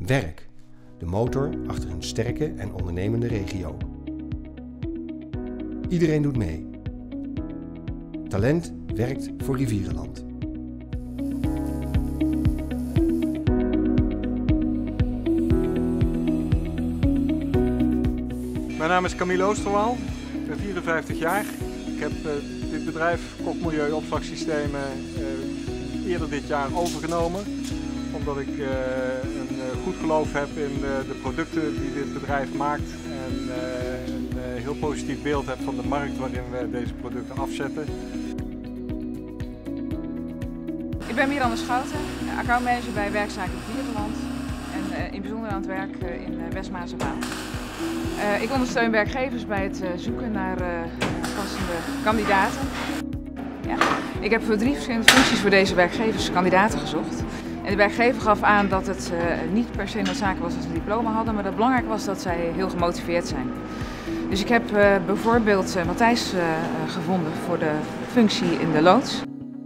Werk, de motor achter een sterke en ondernemende regio. Iedereen doet mee. Talent werkt voor Rivierenland. Mijn naam is Camille Oosterwaal, ik ben 54 jaar. Ik heb dit bedrijf Kok Milieu Opslagsystemen eerder dit jaar overgenomen. Omdat ik een goed geloof heb in de producten die dit bedrijf maakt. En een heel positief beeld heb van de markt waarin we deze producten afzetten. Ik ben Miranda Schouten, accountmanager bij Werkzaken Rivierenland. En in bijzonder aan het werk in West-Maasbaan. Ik ondersteun werkgevers bij het zoeken naar passende kandidaten. Ja. Ik heb voor 3 verschillende functies voor deze werkgevers kandidaten gezocht. En de werkgever gaf aan dat het niet per se noodzakelijk was dat ze een diploma hadden, maar dat het belangrijk was dat zij heel gemotiveerd zijn. Dus ik heb bijvoorbeeld Matthijs gevonden voor de functie in de loods.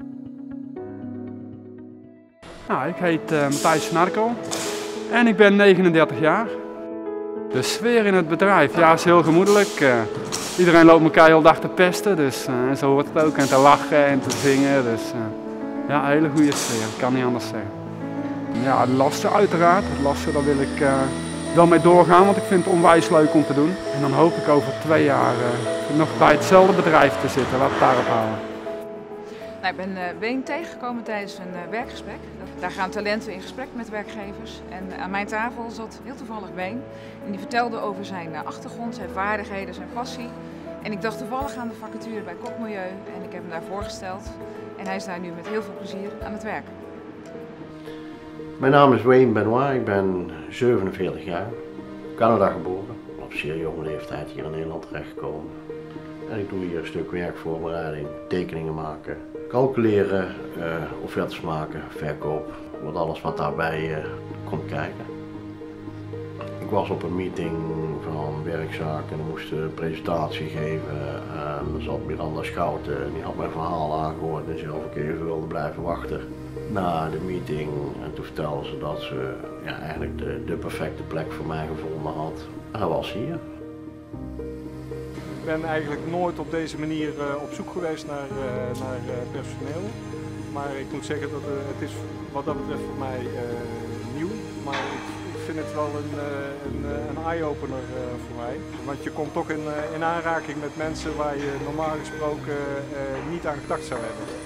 Nou, ik heet Matthijs van Arkel en ik ben 39 jaar. De sfeer in het bedrijf is heel gemoedelijk. Iedereen loopt elkaar heel dag te pesten, dus zo hoort het ook. En te lachen en te zingen. Dus ja, een hele goede sfeer, ik kan niet anders zeggen. Ja, de lasten uiteraard. Het lasten, daar wil ik wel mee doorgaan, want ik vind het onwijs leuk om te doen. En dan hoop ik over 2 jaar nog bij hetzelfde bedrijf te zitten. Laat het daarop houden. Nou, ik ben Ween tegengekomen tijdens een werkgesprek. Daar gaan talenten in gesprek met werkgevers. En aan mijn tafel zat heel toevallig Ween. En die vertelde over zijn achtergrond, zijn vaardigheden, zijn passie. En ik dacht toevallig aan de vacature bij Kok Milieu en ik heb hem daar voorgesteld. En hij is daar nu met heel veel plezier aan het werk. Mijn naam is Wayne Benoit, ik ben 47 jaar, Canada geboren. Op zeer jonge leeftijd hier in Nederland terechtgekomen. En ik doe hier een stuk werkvoorbereiding, tekeningen maken, calculeren, offertes maken, verkoop, alles wat daarbij komt kijken. Ik was op een meeting van werkzaken en moest een presentatie geven. Er zat Miranda Schouten en die had mijn verhaal aangehoord en zelf ook even wilde blijven wachten na de meeting. En toen vertelde ze dat ze eigenlijk de perfecte plek voor mij gevonden had. En dat was hier. Ik ben eigenlijk nooit op deze manier op zoek geweest naar personeel. Maar ik moet zeggen dat het is wat dat betreft voor mij nieuw. Maar ik vind het wel een eye-opener voor mij. Want je komt toch in aanraking met mensen waar je normaal gesproken niet aan gedacht zou hebben.